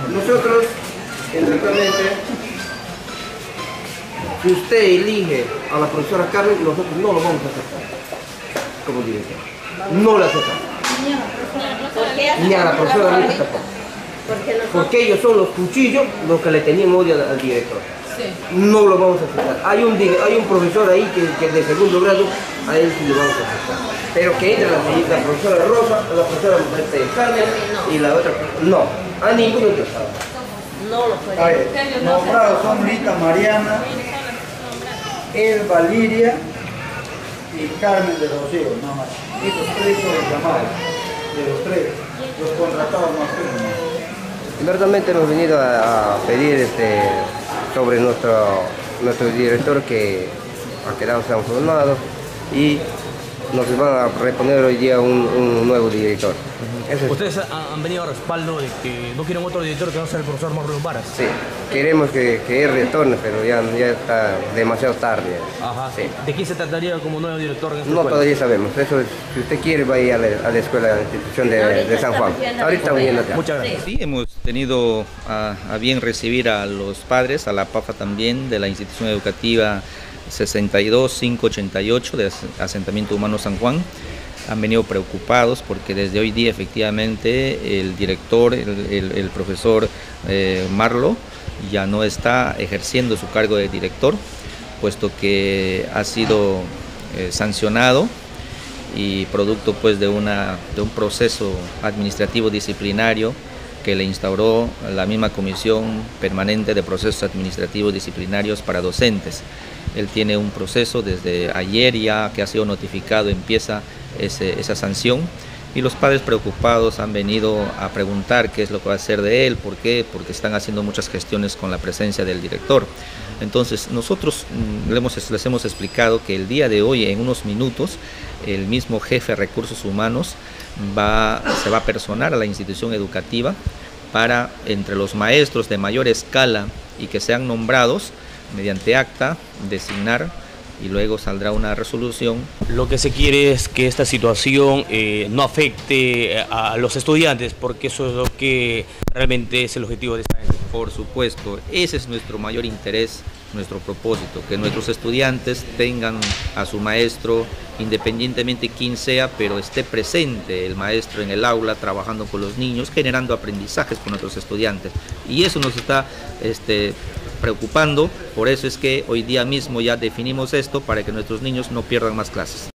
Nosotros, exactamente, si usted elige a la profesora Carmen, nosotros no lo vamos a aceptar como director. No la aceptamos. Ni a la profesora Rita tampoco. Porque ellos son los cuchillos los que le tenían odio al director. No lo vamos a aceptar. Hay un profesor ahí que de segundo grado, a él sí lo vamos a aceptar. Pero que entre la profesora Rosa, la profesora Carmen y la otra. No, a ninguno de los no lo pueden. Nombrados son Rita Mariana, Elba Liria y Carmen de Rocío, nada más. Estos tres son los llamados, de los tres, los contratados más firmes. Verdaderamente hemos venido a pedir sobre nuestro director que ha quedado sancionado y nos van a reponer hoy día un nuevo director. ¿Ustedes han venido a respaldo de que no quieren otro director que no sea el profesor Marlon Varas? Sí, queremos que él retorne, pero ya está demasiado tarde. Ajá. Sí. ¿De quién se trataría como nuevo director en esta No escuela? todavía sabemos, eso es, si usted quiere va a ir a la escuela, a la institución de San Juan. Ahorita estamos yendo acá. Muchas gracias. Sí, hemos tenido a bien recibir a los padres, a la PAFA también, de la institución educativa 62588 de Asentamiento Humano San Juan. Han venido preocupados porque desde hoy día efectivamente el director, el profesor Marlo, ya no está ejerciendo su cargo de director, puesto que ha sido sancionado y producto pues de un proceso administrativo disciplinario que le instauró la misma Comisión Permanente de Procesos Administrativos Disciplinarios para Docentes. Él tiene un proceso desde ayer ya que ha sido notificado, empieza esa sanción, y los padres preocupados han venido a preguntar qué es lo que va a hacer de él. ¿Por qué? Porque están haciendo muchas gestiones con la presencia del director. Entonces nosotros les hemos explicado que el día de hoy, en unos minutos, el mismo jefe de Recursos Humanos se va a personar a la institución educativa para, entre los maestros de mayor escala y que sean nombrados mediante acta, designar, y luego saldrá una resolución. Lo que se quiere es que esta situación no afecte a los estudiantes, porque eso es lo que realmente es el objetivo de esta gente. Por supuesto, ese es nuestro mayor interés, nuestro propósito, que nuestros estudiantes tengan a su maestro, independientemente quién sea, pero esté presente el maestro en el aula, trabajando con los niños, generando aprendizajes con nuestros estudiantes. Y eso nos está preocupando, por eso es que hoy día mismo ya definimos esto para que nuestros niños no pierdan más clases.